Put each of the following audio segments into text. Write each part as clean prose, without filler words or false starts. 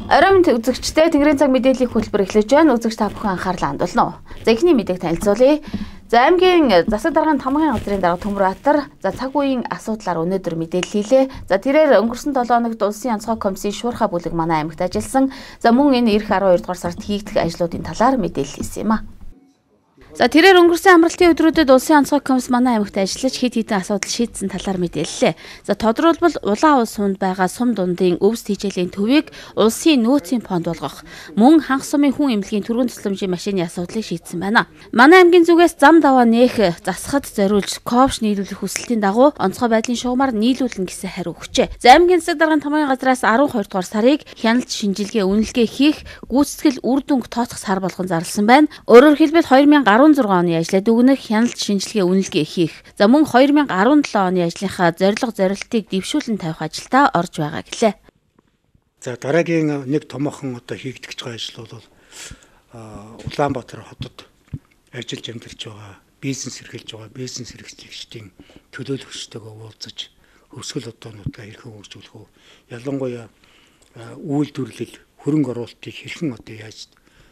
Оройн үзэгчтэй Тэнгэрийн цаг мэдээллийн хөтөлбөр эхлэж байна. Үзэгч та бүхэн анхаарлаа хандуулна уу? За эхний мэдээг танилцуулъя. За аймгийн засаг даргын тамгын газрын дарга Төмбөрбаатар цаг үеийн асуудлаар өнөөдөр мэдээлэл хийлээ. За тэрээр өнгөрсөн 7 хоногт улсын онцгой комиссийн шуурхай бүлэг манай аймагт ажилласан. За мөн энэ эх 12 дугаар сард хийгдэх ажлуудын талаар мэдээлэл хийсэн юм а. За тэрээр өнгөрсөн амралтын өдрүүдэд улсын онцгой комисс манай аймагт ажиллаж хэд хэдэн асуудал шийдсэн талаар мэдээллээ. За тодорхойлбол улаан улс сумд байгаа сум дундын өвс тижээлийн төвийг улсын нөөцийн фонд болгох, мөн ханх сумын хүн эмнэлгийн түргэн тусламжийн машины асуудлыг шийдсэн байна. Манай аймгийн зүгээс зам даваа нээх засахад зориулж ковш нийлүүлэх хүсэлтийн дагуу онцгой байдлын шугамар нийлүүлнэ гэсэн хариу өгчээ. За аймгийн засаг даргын тамгын газраас 12 дугаар сарыг хяналт шинжилгээ үнэлгээ хийх гүйцэтгэл үр дүнг тооцох сар болгон зарласан байна. Өөрөөр хэлбэл 2016 оны ажлаад өгнөх хяналт шинжилгээ үнэлгээ хийх. За мөн 2017 оны ажлынхаа зорилго зорилтыг дэвшүүлэн тавих ажилдаа орж байгаа гэлээ. За дараагийн нэг томоохон хийгдэж байгаа ажил бол Улаанбаатар хотод ажиллаж амьдарч байгаа бизнес эрхэлж байгаа бизнес эрхлэгчдийн төлөөлөгчтэйгээ уулзаж өсгөл одоонуудаа хэрхэн хөгжүүлэх вэ? Ялангуяа үйлдвэрлэл хөрөнгө оруулалтыг хэрхэн яаж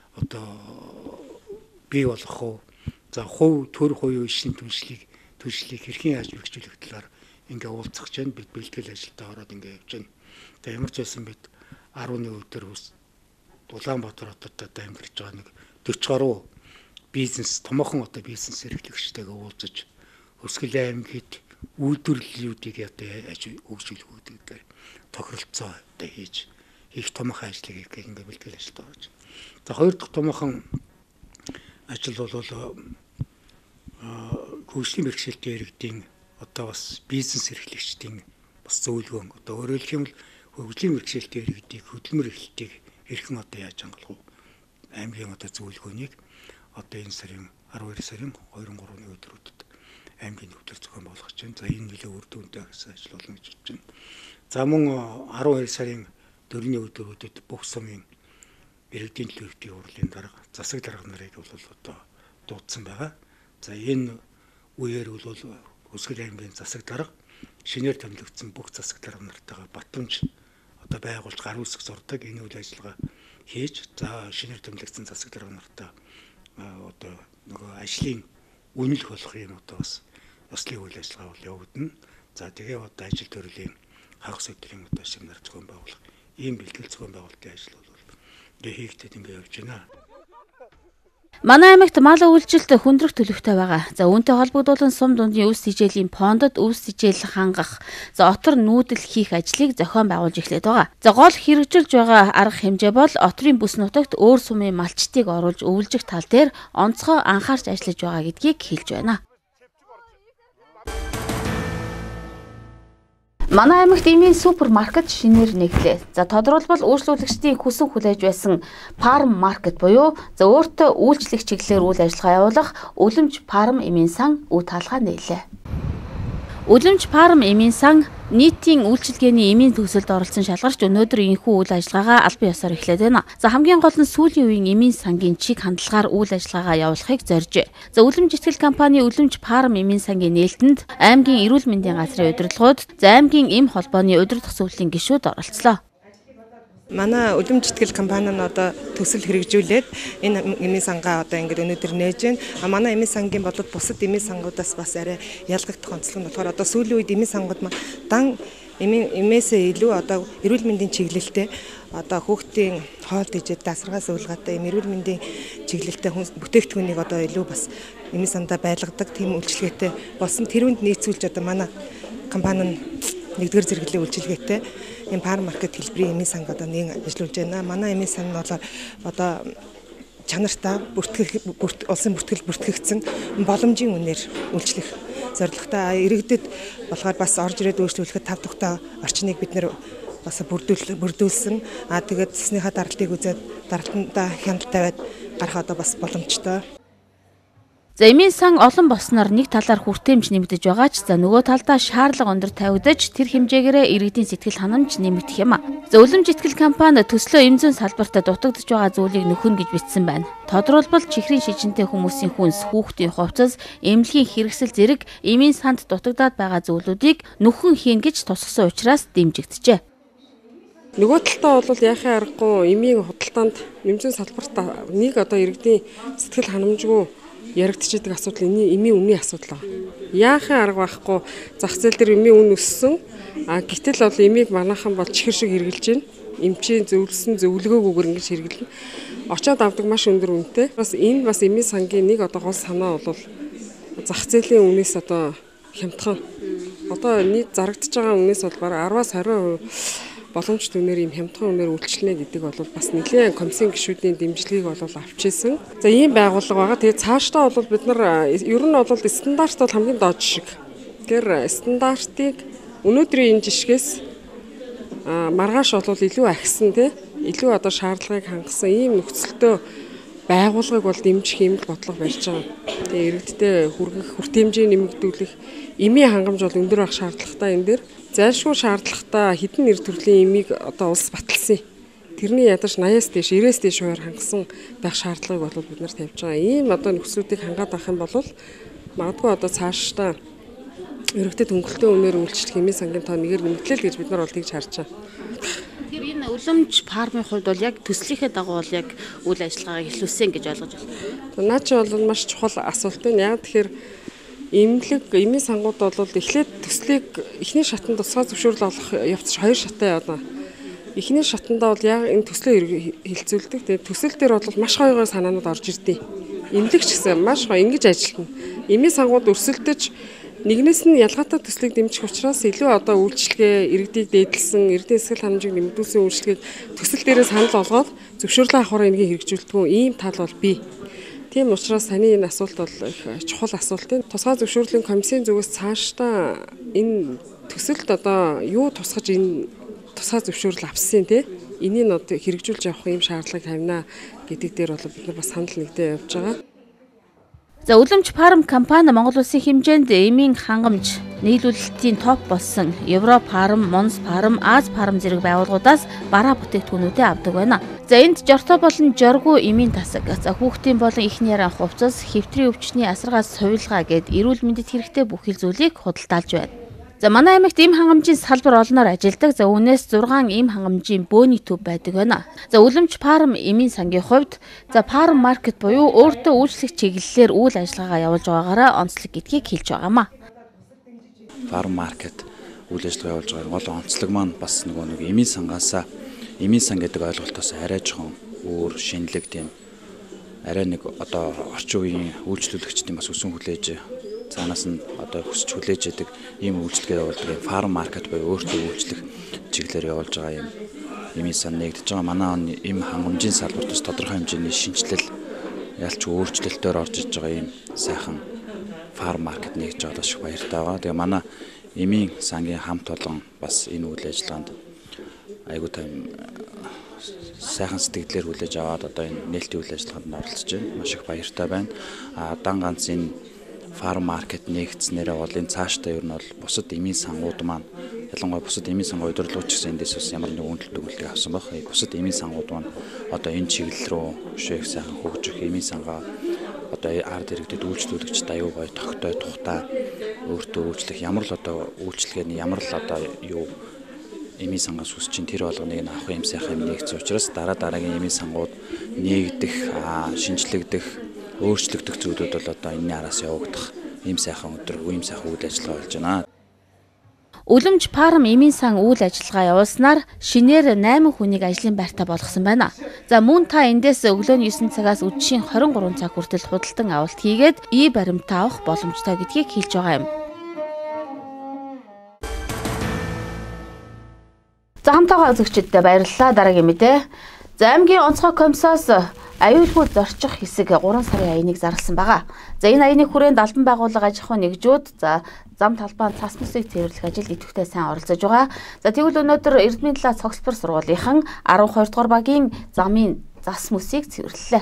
бий болгох вэ? За хувь төр хоёрын шин түншлийг хэрхэн яаж хэрэгжүүлэх талаар ингээ уулзах гэж байна. Бид бэлтгэл ажилдаа ороод ингээ явж байна. Тэгээ ямар ч байсан бид 10-ны өдөр Улаанбаатар хотод амьдарч байгаа нэг 40 гаруй бизнес томоохон бизнес эрхлэгчтэйгээ уулзаж Өсгөл аймагт үйлдвэрлэлүүдийг хөгжүүлэх үүдээр тохиролцоо хийх томоохон ажлыг ингээ бэлтгэл ажилдаа орж. За хоёр дахь томоохон ажил бол хөгжлийн бэрхшээлтэй иргэдийн бас бизнес эрхлэгчдийн бас зөвлөгөөн өөрөөр хэлбэл хөгжлийн бэрхшээлтэй иргэдийг хөдөлмөр эрхлэлтийг хэрхэн яаж хангах вэ? Аймгийн зөвлөгөөнийг энэ сарын 12 сарын 2-3-ны өдрүүдэд аймгийн төвлөр зохион болгож байна. За энэ нэлээд үр дүнтэй гэсэн ажил болно гэж бодож байна. За мөн 12 сарын 4-ний өдрүүдэд бүх сумын иргэдийн төлөвлөлтийн хурлын дарга засаг дарга нарыг дуудсан байгаа. За энэ үеэр бол Өсгөл аймгийн засаг дарга шинээр томилогдсон бүх засаг дарга нартайгаа батамж байгуулж гар үсэг зурдаг энэ үйл ажиллагаа хийж за шинээр томилогдсон засаг дарга нартай ажлын үнэлэх болох юм бас ёслын үйл ажиллагаа явагдана. За тэгээ ажил төрлийн хагас өдрийн семинар зохион байгуулах ийм бэлтгэл зохион байгуулалтын ажил бол хийгдэд ингээ явж байна. Манай аймагт мал үйлчлэлт хүндрэх төлөвтэй байгаа. За үүнтэй холбогдуулан сум дундын өвс тижээлийн фондод өвс тижээл хангах, за отор нүүдэл хийх ажлыг зохион байгуулж эхлэв байгаа. За гол хэрэгжүүлж байгаа арга хэмжээ бол отрын бүс нутагт өөр сумын малчтыг оруулж өвлжих тал дээр онцгой анхаарч ажиллаж байгаа гэдгийг хэлж байна. Манай аймагт эмийн супермаркет шинээр нэглээ. За тодорхойлбол үйлчлүүлэгчдийн хүсэн хүлээж байсан Farm Market буюу за өөртөө үйлчлэх чиглэлээр үйл ажиллагаа явуулах Үлэмж Farm эмийн сан үе таалгаа нээлээ. Үлэмж Farm эмийн сан нийтийн үйлчилгээний эмийн төгсөлд оролцсон шалгарч өнөөдөр энэхүү үйл ажиллагаагаа албан ёсоор эхлээд байна. За хамгийн гол нь сүүлийн үеийн эмийн сангийн чиг хандлагаар үйл ажиллагаагаа явуулахыг зоржээ. За Үлэмж итгэл компани Үлэмж Farm эмийн сангийн нээлтэнд аймгийн эрүүл мэндийн газрын удирдлагууд, за аймгийн эм холбооны удирдах зөвлөлийн гишүүд оролцлоо. Манай Үлэмж итгэл компани нь төсөл хэрэгжүүлээд энэ эмийн сангаа ингээд өнөөдөр нээж байна. Манай эмийн сангийн болоод бусад эмийн сангуудаас бас арай ялгагдах онцлог нь болохоор сүүлийн үед эмийн сангууд дан эмээсээ илүү эрүүл мэндийн чиглэлтэй хүүхдийн хоол дэжид дасаргаас уулгатай эрүүл мэндийн чиглэлтэй бүтээгдэхүүнийг илүү бас эмийн сандаа байлгадаг тийм үйлчилгээтэй болсон. Тэрүүнд нийцүүлж манай компани нь нэгдүгээр зэрэглэлийн үйлчилгээтэй энэ Farm Market хэлбэрийн эмийн санг нэг ажиллаж байна. Манай эмийн сан нь чанартай улсын бүртгэл бүртгэгдсэн боломжийн үнээр үйлчлэх зорилготой иргэдэд болохоор бас орж ирээд үйлчлүүлэхэд 5 тухтай орчныг бид нэр бас бүрдүүлсэн. Тэгээд цэснийхаа даралтыг үзээд даралтандаа хяналт тавиад гарах бас боломжтой. За эмийн сан олон болсноор нэг талаар хүртээмж нэмэгдэж байгаа ч за нөгөө талдаа шаардлага өндөр тавигдаж тэр хэмжээгээрээ иргэдийн сэтгэл ханамж нэмэгдэх юм а. За Үлэмж итгэл компани төслөө эмзэн салбартаа дутагдж байгаа зүйлийг нөхөн гэж бичсэн байна. Тодорхойлбол чихрийн шижинтэй хүмүүсийн хүнс, хүүхдийн хувцас, эмнэлгийн хэрэгсэл зэрэг эмийн санд дутагдаад байгаа зүйлүүдийг нөхөн хийн гэж тусгасан учраас дэмжигджээ. Нөгөө талдаа бол яахын аргагүй эмийн худалдаанд нэмсэн салбарт нэг одоо иргэдийн сэтгэл ханамжгүй яригдчихэдэг асуудал эмийн үнийн асуудал байна. Яахын арга байхгүй зах зээл дээр эмийн үн өссөн. Гэтэл бол эмийг манайхан бол чихэр шиг хэрглэж байна. Эмчийн зөвлөсөн зөвлөгөөгүйгээр ингэж хэрглэнэ. Очоод авдаг маш өндөр үнэтэй. Бас энэ бас эмийн сангийн нэг одоо гол санаа бол зах зээлийн үнээс одоо хямдхан. Одоо нийт зарагдж байгаа үнээс бол бараг 10-аас 20% боломж түнээр ийм хямдхан үнээр үйлчлэнэ гэдэг бол бас нэлээд комиссийн гишүүдийн дэмжлэгийг бол авч ийсэн. За ийм байгууллага байгаа. Тэгээ цаашдаа бол бид нар ер нь бол стандарт бол хамгийн доод жишг. Тэгэхээр стандартыг өнөөдрийн энэ жишгээс маргааш бол илүү ахисан тий илүү одоо шаардлагыг хангасан ийм нөхцөлтөө байгууллагыг бол дэмжих юм бодлого барьж байгаа. Тэгээ иргэдтэй хүргэх хүртээмжийг нэмэгдүүлэх эмийн хангамж бол өндөр байх шаардлагатай энэ дээр зайлшгүй шаардлагатай хэдэн нэр төрлийн эмийг одоо улс баталсан. Тэрний ядаж 80-аас дээш 90-ээс дээш хувиар хангасан байх шаардлагыг бол бид нар тавьж байгаа. Ийм одоо нөхцлүүдийг хангаад авах юм бол магадгүй одоо цаашдаа ерөнхийдөө хөнгөлтөө үнээр үйлчлэх эмийн сангийн тоо нэгээр нэмэгдлээ гэж бид нар бол тэгж харж байгаа. Тэгэхээр энэ үлэмж фармын хувьд бол яг төслийнхээ дагуу бол яг үйл ажиллагаагаа эхлүүлсэн гэж ойлгож байна. Наа чи бол маш чухал асуулт байна. Яг тэгэхээр эмийн сангууд бол эхлээд төслийг эхний шатанд тусгай зөвшөөрөл олох явц хоёр шаттай явна. Эхний шатандаа бол яг энэ төслөө хилцүүлдэг. Тэгээд төсөл дээр бол маш гоё санаанууд орж ирдээ. Эмнэлэгч гэсэн маш гоё ингэж ажиллана. Эмийн сангууд өрсөлдөж нэгнээс нь ялгаатай төслийг дэмжих учраас илүү одоо үйлчлэгээ иргэдийг дээдлсэн, иргэдийн сэтгэл ханамжийг нэмэгдүүлсэн үйлчлэгийг төсөл дээрээ санал болгоод зөвшөөрлөө авахаар энийг хэрэгжүүлдэг ийм тал бол бий. Тийм учраас таны энэ асуулт бол их чухал асуулт юм. Тусгай зөвшөөрлийн комиссийн зүгээс цаашдаа энэ төсөлд одоо юу тусгаж энэ тусгай зөвшөөрөл авсан тий энийг одоо хэрэгжүүлж явах юм шаардлагыг тавина гэдэг дээр бол бид нар бас санал нэгдээ явж байгаа. За үлэмж фарм компани Монгол улсын хэмжээнд эмийн хангамж нийлүүлэлтийн топ болсон Европ фарм, Монс фарм, Аз фарм зэрэг байгууллагуудаас бараа бүтээгдэхүүнүүдээ авдаг байна. За энд жортой болон жоргүй эмийн тасаг, за хүүхдийн болон эхний яран хувцас, хэвтрийн өвчний асаргаас сувилгаа гэд эрүүл мэндэд хэрэгтэй бүх зүйлийг худалдаалж байна. За манай аймагт эм хангамжийн салбар олноор ажилладаг. За үүнээс 6 эм хангамжийн бөөний төв байдаг байна. За үлэмж фарм эмийн сангийн хувьд за фарм маркет буюу өөртөө үйлчлэх чиглэлээр үйл ажиллагаагаа явуулж байгаагаараа онцлог гэдгийг хэлж байгаамаа. Фарм маркет үйл ажиллагаа явуулж байгаа гол онцлог маань бас нэг эмийн сангаасаа эмийн сан гэдэг ойлголтоос арай жоохон өөр шинэлэг тийм арай нэг одоо орчин үеийн үйлчлүүлэгчдийн бас өсөн хүлээж цаанаас нь одоо хүсч хүлээж яадаг ийм үйлчлэгээ явуулдаг юм фарм маркет буюу өөртөө үйлчлэх чиглэлээр явуулж байгаа юм эмийн сан нэгдэж байгаа. Манай он эм хангамжийн салбарт бас тодорхой хэмжээний шинжилэл ялч өөрчлөлтөөр орж иж байгаа юм сайхан фарм маркет нэгж байгаа бас их баяртай байгаа. Тэгээ манай эмийн сангийн хамт олон бас энэ үйл ажиллагаанд айгуу тайм сайхан сэтгэлээр хүлээж аваад одоо энэ нээлтийн үйл ажиллагаанд оролцож байна. Маш их баяртай байна. Дан ганц энэ фарм маркет нэгдснээрээ бол энэ цаашдаа ер нь бол бусад эмийн сангууд маань ялангуяа бусад эмийн сангууд удирдлагч гэсэн эндээс бас ямар нэгэн үнэлт өгүүлэлтийг авсан байх. Бусад эмийн сангууд маань одоо энэ чиглэл рүү шийх сайхан хөгжих эмийн сангаа одоо ард иргэдэд үйлчлүүлэгчд аюу гой тогтой тухтай өөртөө үйлчлэх ямар л одоо үйлчлэгээний ямар л одоо юу эмийн сангаас үсч чинь тэр болгоныг нь авах юм сайхан юм нэгдсэн учраас дараагийн эмийн сангууд нэгдэх, шинжлэгдэх өөрчлөгдөх зүйлүүд бол одоо энэний араас явагдах ийм сайхан өдөр ийм сайхан үйл ажиллагаа болж байна. Үлэмж фарм эмийн сан үйл ажиллагаа явуулснаар шинээр 8 хүнийг ажлын байртаа болгосон байна. За мөн та эндээс өглөөний 9 цагаас өдшийн 23 цаг хүртэл худалдан авалт хийгээд баримтаа авах боломжтой гэдгийг хэлж байгаа юм. За хамтаагаа үзэгчдэд баярлалаа. Дараагийн мэдээ. За аймгийн онцгой комиссоос аюулгүй зорчих хэсэг 3 сарын аяныг зарласан байгаа. За энэ аяны хүрээнд албан байгууллага аж ахуйн нэгжүүд за зам талбайн цас мөсийг цэвэрлэх ажилд идэвхтэй сайн оролцож байгаа. За тэгвэл өнөөдөр Эрдмийн далай цогцлбор сургуулийн 12 дугаар багийн замын цас мөсийг цэвэрлэлээ.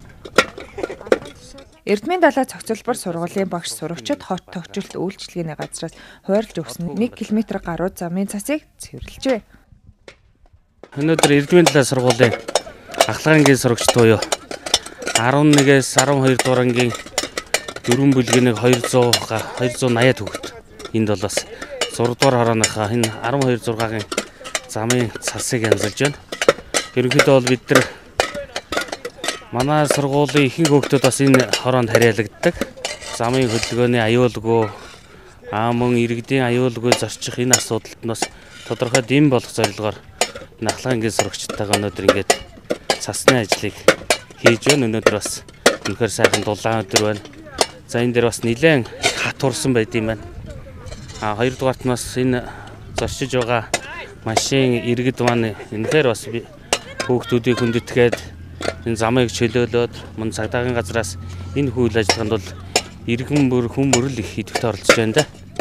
Эрдмийн далай цогцлбор сургуулийн багш сурагчид хот тохижилт үйлчилгээний газраас хойрлж өгсөн 1 км гаруй замын цасыг цэвэрлэжээ. Өнөөдөр Эрдмийн далай сургуулийн ахлагангийн сурагчид буюу 11-ээс 12 дугаар ангийн 4 бүлгийн 280 төгөлт. Энд бол бас 6 дугаар хорооныхаа энэ 12 6-гийн замын цасыг янзалж байна. Ерөнхийдөө бол бид нар манай сургуулийн ихэнх хүүхдүүд бас энэ хороонд харьяалагддаг. Замын хөдөлгөөний аюулгүй, мөн иргэдийн аюулгүй зорчих энэ асуудалд нь бас тодорхой дэм болох зорилгоор энэ ахлах ангийн сурагчдтайгаа өнөөдөр ингээд цасны ажлыг хийж байна. Өнөөдөр бас үнэхээр сайхан дулаан өдөр байна. За энэ дээр бас нэлээд хатуурсан байд юм байна. Хоёрдугаарт нь бас энэ зорчиж байгаа машин иргэд маань үнэхээр бас хүүхдүүдийг хүндэтгээд энэ замыг чөлөөлөөд мөн цагдаагийн газраас энэ үйл ажиллагаанд бол иргэн бүр хүн мөрөл их идэвхтэй оролцож байна да.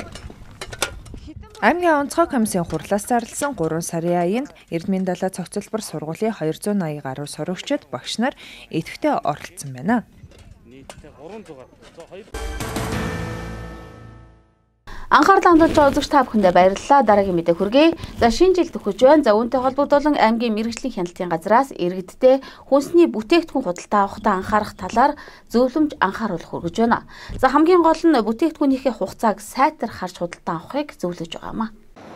Аймгийн онцгой комиссийн хурлаас зарласан 3 сарын аянд Эрдмийн далай цогцлбор сургуулийн 280 гаруй сурагчид багш нар идэвхтэй оролцсон байна. Анхаарал хандуулж байгаа үзэгч та бүхэндээ баярлалаа. Дараагийн мэдээ хүргэе. За шинэ жил төгөж байна. За үүнтэй холбогдуулан аймгийн мэрэгжлийн хяналтын газраас иргэдтэй хүнсний бүтээгдэхүүн худалдаа авахдаа анхаарах талаар зөвлөмж анхааруулах хүргэж байна. За хамгийн гол нь бүтээгдэхүүнийхээ хугацааг сайтар харж худалдаа авахыг зөвлөж байгаамаа.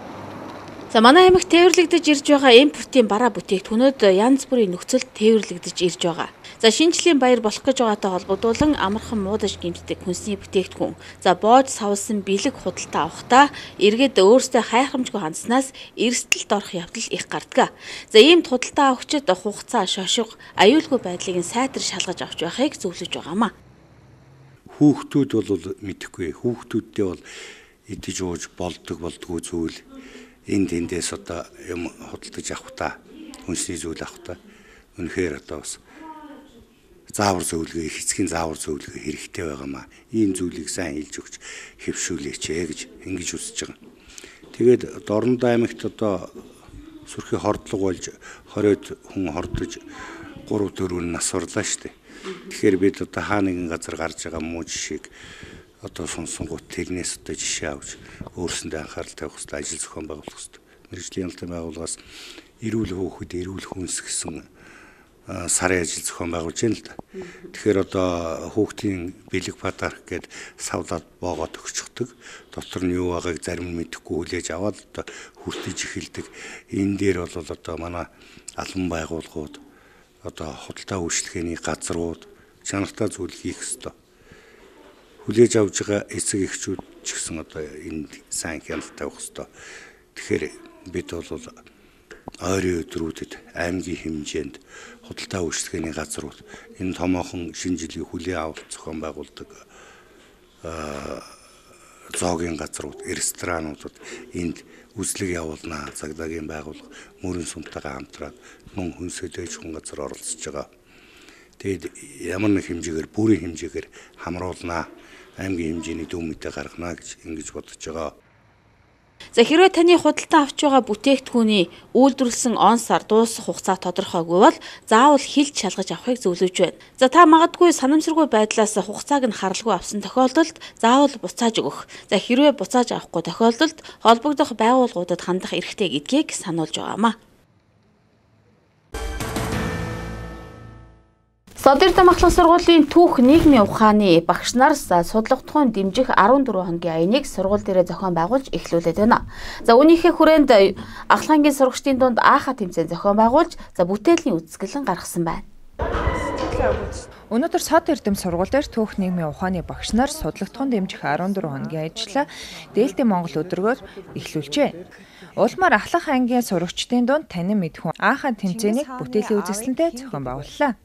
За манай аймагт тээвэрлэгдэж ирж байгаа импортын бараа бүтээгдэхүүнүүд янз бүрийн нөхцөлд тээвэрлэгдэж ирж байгаа. За шинэ жилийн баяр болох гэж байгаатай холбогдуулан амархан муудаж гэмтдэг хүнсний бүтээгдэхүүн. За боож савлсан бэлэг худалдаа авахдаа иргэд өөрсдөө хайхрамжгүй хандснаас эрсдэлд орох явдал их гардаг. За иймд худалдаа авахчид хугацаа шошго, аюулгүй байдлыг сайтар шалгаж авч байхыг зөвлөж байгаамаа. Хүүхдүүд бол мэдэхгүй. Хүүхдүүдтэй бол идэж ууж болдгоо зүйл энд эндээс одоо юм худалдаж авахта хүнсний зүйл авахта үнэхээр одоо бас заавар зөвлөгөө их эцгийн заавар зөвлөгөө хэрэгтэй байгаамаа. Ийм зүйлийг сайн хэлж өгч хэвшүүлээч гэж ингэж үзэж байгаа. Тэгээд Дорнод аймагт одоо сүрхий хордлого болж 20-од хүн хордож 3-4 нас орлоо шүү дээ. Тэгэхээр бид одоо хаа нэгэн газар гарч байгаа муу жишээг одоо сонсонгууд тэрнээс одоо жишээ авч өөрсөндөө анхаарал тавих хэрэгтэй, ажил зохион байгуулах хэрэгтэй. Мэргэжлийн хяналтын байгууллагаас эрүүл хөөхөд эрүүл хүнс гэсэн сарын ажил зохион байгуулж байна л да. Тэгэхээр одоо хүүхдийн бэлэг подарк гээд савлаад боогоод өгчдөг. Дотор нь юу байгааг зарим нь мэдэхгүй хүлээж аваад одоо хүртэж эхэлдэг. Энэ дээр бол одоо манай албан байгууллагууд одоо худалдаа үйлчлэгээний газрууд чанартай зүйл хийх ёстой. Хүлээж авж байгаа эцэг эхчүүд ч гэсэн одоо энд сайн хяналт тавих ёстой. Тэгэхээр бид бол ойрын өдрүүдэд аймгийн хэмжээнд худалдаа үйлчлэгээний газрууд энэ томоохон шинэ жилийн хүлээн авалт зохион байгуулдаг зоогийн газрууд, ресторануудад энд үзлэг явуулнаа. Цагдаагийн байгууллага мөрөн сумтайгаа хамтраад мөн хүнсэлж хүн газар оролцож байгаа. Тэгэд ямар нэг хэмжээгээр бүрийн хэмжээгээр хамруулнаа. Аймгийн хэмжээний дүн мэдээ гаргана гэж ингэж бодож байгаа. За хэрвээ таны худалдаа авч байгаа бүтээгдэхүүний үйлдвэрлэсэн он сар дуусах хугацаа тодорхойгүй бол заавал хэлж шалгаж авахыг зөвлөж байна. За та магадгүй санамсаргүй байдлаас хугацааг нь харалгүй авсан тохиолдолд заавал буцааж өгөх. За хэрвээ буцааж авахгүй тохиолдолд холбогдох байгууллагуудад хандах эрхтэй гэдгийг сануулж байгаамаа. Содирдам ахлах сургуулийн түүх нийгмийн ухааны багш нар судалгахдын дэмжих 14 хоногийн аяныг сургууль дээрээ зохион байгуулж эхлүүлээд байна. За үүнийхээ хүрээнд ахлахангийн сурагчдын дунд ааха тэмцээн зохион байгуулж бүтээлийн үзэсгэлэн гаргасан байна. Өнөөдөр Содирдам сургууль дээр түүх нийгмийн ухааны багш нар судалгахдын дэмжих 14 хоногийн ажлаа Дээлтэй Монгол өдрөөр эхлүүлжээ. Улмаар ахлах ангийн сурагчдын дунд танин мэдхүн ааха тэмцээнийг бүтээлийн үзэсгэлэнтэй зохион байгууллаа.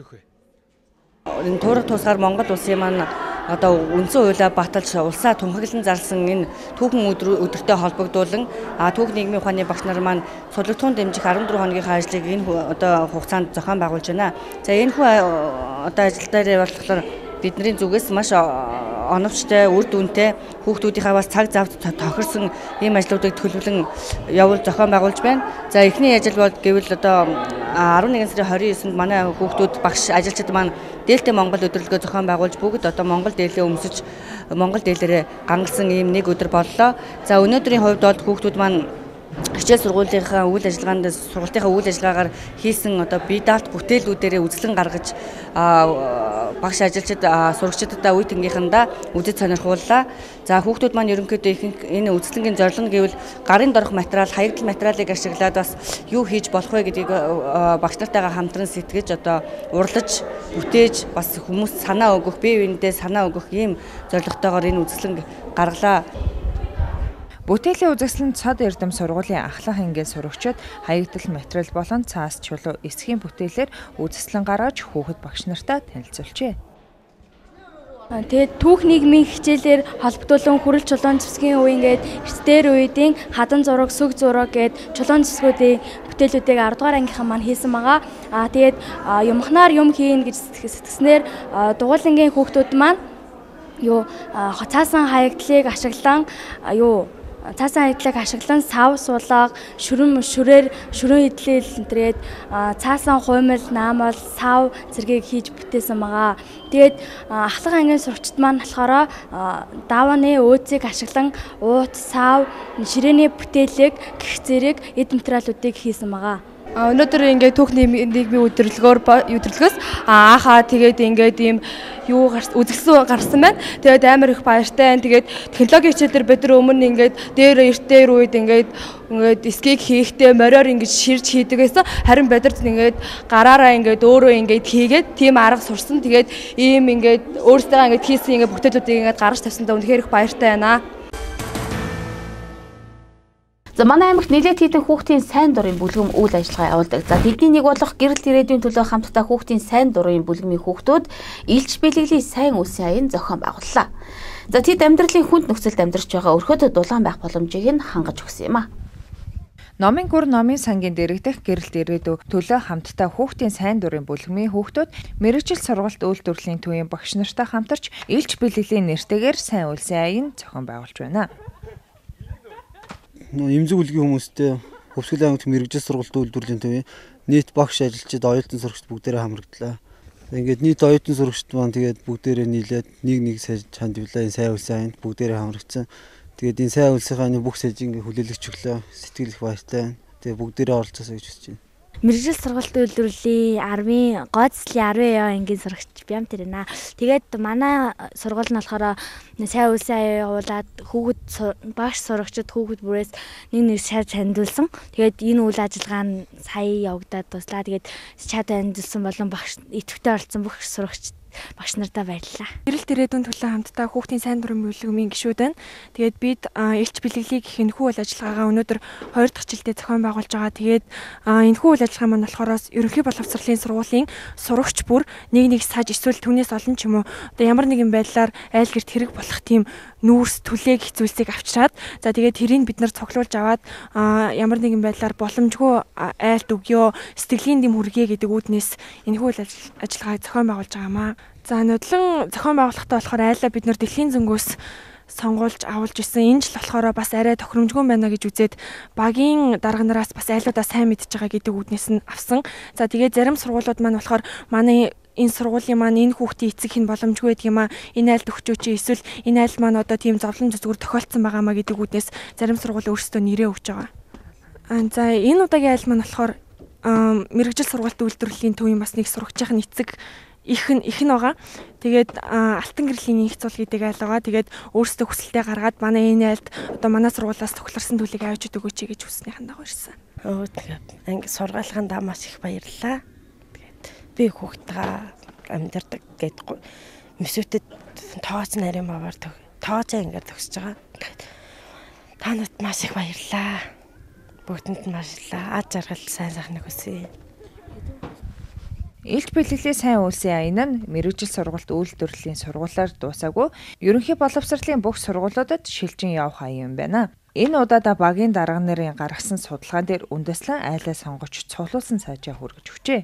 Энэ туурах тусгаар Монгол улсын маань одоо үндсэн хуулиа баталж улсаа тунхаглан зарласан энэ түүхэн өдөртэй холбогдуулан түүх нийгмийн ухааны багш нар маань судалгахдын дэмжих 14 хоногийнхаа ажлыг энэ одоо хугацаанд зохион байгуулж байна. За энэ одоо ажил дээр болохоор бидний зүгээс маш оновчтой, үр дүнтэй хүүхдүүдийнхээ бас цаг зав тохирсон ийм ажлуудыг төлөвлөн явуул зохион байгуулж байна. За эхний ажил бол гэвэл одоо 11 сарын 29-нд манай хүүхдүүд багш ажилчид маань Дээлтэй Монгол өдрөлгөө зохион байгуулж бүгд одоо Монгол дээлээ өмсөж Монгол дээлээрээ гангалсан ийм нэг өдөр боллоо. За өнөөдрийн хувьд бол хүүхдүүд маань хичээл сургуулийнхаа үйл ажиллагаанд сургалтынхаа үйл ажиллагаагаар хийсэн одоо бие даалт бүтээлүүдээрээ үзлэн гаргаж багш ажилчид сурагчдад үе тэнгийнхандаа үзэж сонирхууллаа. За хүүхдүүд маань ерөнхийдөө ихэнх энэ үзлэнгийн зорилго гэвэл гарын дорох материал, хаягдл материалыг ашиглаад бас юу хийж болох вэ гэдгийг багш нартайгаа хамтран сэтгэж одоо урлаж бүтээж бас хүмүүст санаа өгөх, бие биендээ санаа өгөх ийм зорилготойгоор энэ үзлэнг гаргалаа. Бүтээлийн үзэсгэлэн цад эрдэм сургуулийн ахлах ангийн сурагчид хаягдл материал болон цаас чулуу эсхийн бүтээлээр үзэсгэлэн гаргаж хүүхэд багш нартай танилцуулжээ. Тэгээд түүх нийгмийн хичээлээр холбогдуулан хүрэл чулуун зэвсгийн үе ингээд эртээр үеийн хадан зураг, сүг зураг гээд чулуун зэвсгүүдийн бүтээлүүдийг 10 дугаар ангийнхаа маань хийсэн байгаа. Тэгээд юмхнаар юм хийн гэж сэтгэснээр дугуулангийн хүүхдүүд маань цаасан хаягдлыг ашиглан сав суулга, шүрэн идэлэл энтрээд цаасан хуймал, наамал, сав зэргийг хийж бүтээсэн байгаа. Тэгээд ахлах ангийн сурагчид маань болохоор давааны өөцийг ашиглан уут, сав, ширээний бүтээлэг гэх зэрэг эд материалуудыг хийсэн байгаа. Өнөөдөр ингээд түүх нийгмийн өдөрлөгөөс аахаа тэгээд ингээд ийм үзэсгэлэн гарсан байна. Тэгээд амар их баяртай байна. Тэгээд технологийн хичээлээр бид нар өмнө ингээд эртээр үед ингээд скийг хийхдээ мориор ингээд ширж хийдэг байсан. Харин бидэрт ингээд гараараа ингээд өөрөө ингээд хийгээд тийм арга сурсан. Тэгээд ийм ингээд өөрсдөө ингээд хийсэн ингээд бүтээлүүдийг ингээд гаргаж тавьсандаа үнэхээр их баяртай байна. За манай аймагт нэлээд хэдэн хүүхдийн сайн дурын бүлгэм үйл ажиллагаа явуулдаг. За тэдний нэг болох гэрэл ирээдүйн төлөө хамтдаа хүүхдийн сайн дурын бүлгмийн хүүхдүүд илч бэлгэлийн сайн үлсийн аян зохион байгууллаа. За тэд амьдралын хүнд нөхцөлд амьдарч байгаа өрхөд дулаан байх боломжийг нь хангаж өгсөн юм а. Номын гүр номын сангийн дэрэгдэх гэрэлт ирээдүй төлөө хамтдаа хүүхдийн сайн дурын бүлгмийн хүүхдүүд мэргэжил сургалт үйлдвэрлэлийн төвийн багш нартай хамтарч илч бэлгэлийн нэртэйгээр сайн үлсийн аян зохион байгуулж байна. Эмзэг бүлгийн хүмүүстэй Хөвсгөл аймагт мэргэжил сургалт үйлдвэрлэлийн төвийн нийт багш ажилчид оюутан сурагчид бүгдээрээ хамрагдлаа. Ингээд нийт оюутан сурагчид маань тэгээд бүгдээрээ нийлээд нэг чанд дивлайн сайн үлсийн аянд бүгдээрээ хамрагдсан. Тэгээд энэ сайн үлсийн аяны бүх сэжийн хүлээлгч өглөө сэтгэл их баяртай. Тэгээд бүгдээрээ оролцоосоо гэж хүсэж байна. Мэргэжил сургалт үйлдвэрлэлийн 10-ийн гооцлын 10 ангийн сурагч бям тэр байна. Тэгээд манай сургууль нь болохоор сайн үлсийн аяа явуулаад хүүхэд багш сурагчид хүүхэд бүрээс нэг шат танилцуулсан. Тэгээд энэ үйл ажиллагаа нь сая явагдаад дуслаа. Тэгээд шат танилцуулсан болон багш идэвхтэй оролцсон бүх сурагчид багш нартаа баярлалаа. Гэрэлт ирээдүйн төлөө хамтдаа хүүхдийн сайн дурын бүлгмийн гишүүд байна. Тэгээд бид илч бэлгэлийг гэх энэхүү үйл ажиллагаагаа өнөөдөр 2 дахь жилдээ зохион байгуулж байгаа. Тэгээд энэхүү үйл ажиллагаа маань болохоор ерөнхий боловсролын сургуулийн сурагч бүр нэг саж эсвэл түүнээс олон ч юм уу одоо ямар нэгэн байдлаар айл гэрт хэрэг болох тийм нүүрс түлээг хэцүүлсийг авчираад за тэгээд тэрийг бид нар цуглуулж аваад ямар нэгэн байдлаар боломжгүй айлт өгөө сэтгэлийн дэм хүргэе гэдэг үүднээс энэхүү үйл ажиллагааг зохион байгуулж байгаамаа. За нодлон зохион байгуулалтаа болохоор айлаа бид нар дэлхийн зөнгөөс сонгуулж авуулж исэн. Энэ жил болохоор бас арай тохиромжгүй байна гэж үзээд багийн дарганараас бас айлуудаа сайн мэдж байгаа гэдэг үүднээс нь авсан. За тэгээд зарим сургуулиуд маань болохоор манай энэ сургуулийн маань энэ хүүхдийн эцэг хин боломжгүй байдаг юм а. Энэ айлд өгчөөч эсвэл энэ айл маань одоо тийм зовлон зүсгэр тохиолдсон байгаамаа гэдэг үүднээс зарим сургууль өөрсдөө нэрээ өгч байгаа. За энэ удаагийн айл маань болохоор мэргэжил сургалт үйлдвэрлэлийн төвийн бас нэг сурагчийн эцэг их нь байгаа. Тэгээд алтан гэрлийн их цул гэдэг айл байгаа. Тэгээд өөрсдөө хүсэлтээ гаргаад манай энэ айлд одоо манай сургуулиас цугларсан төлөгийг авч өгөөч гэж хүснийхэн дагуу ирсэн. Тэгээд анги сургаалгандаа маш их баярлалаа. Тэгээд би хүүхдтэйгээ амьдардаг гээд месүүтэд тооц нарийн баваар тооцоо ингээд төгсөж байгаа. Та нарт маш их баярлалаа. Бүгдэнд нь баярлалаа. Аз жаргал сайн сайхныг хүсье. Илч бэлгэлийн сайн үлсийн аян нь мэргэжил сургалт үйлдвэрлэлийн сургуулиар дуусаагүй ерөнхий боловсролын бүх сургуулиудад шилжин явах аян байна. Энэ удаадаа багийн дарга нарын гаргасан судалгаан дээр үндэслэн айлаа сонгож цуглуулсан цаашаа хүргэж өгчээ.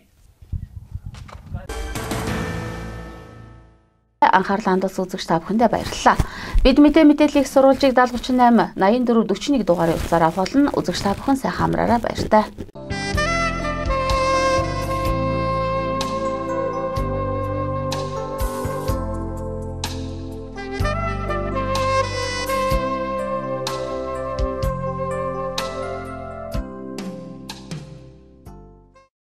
Анхаарлаа хандуулсан үзэгч та бүхэндээ баярлалаа. Бид мэдээллийг сурвалжийг 7038 84 41 дугаарын утсаар авах болно. Үзэгч та бүхэн сайхан амраарай баяртай.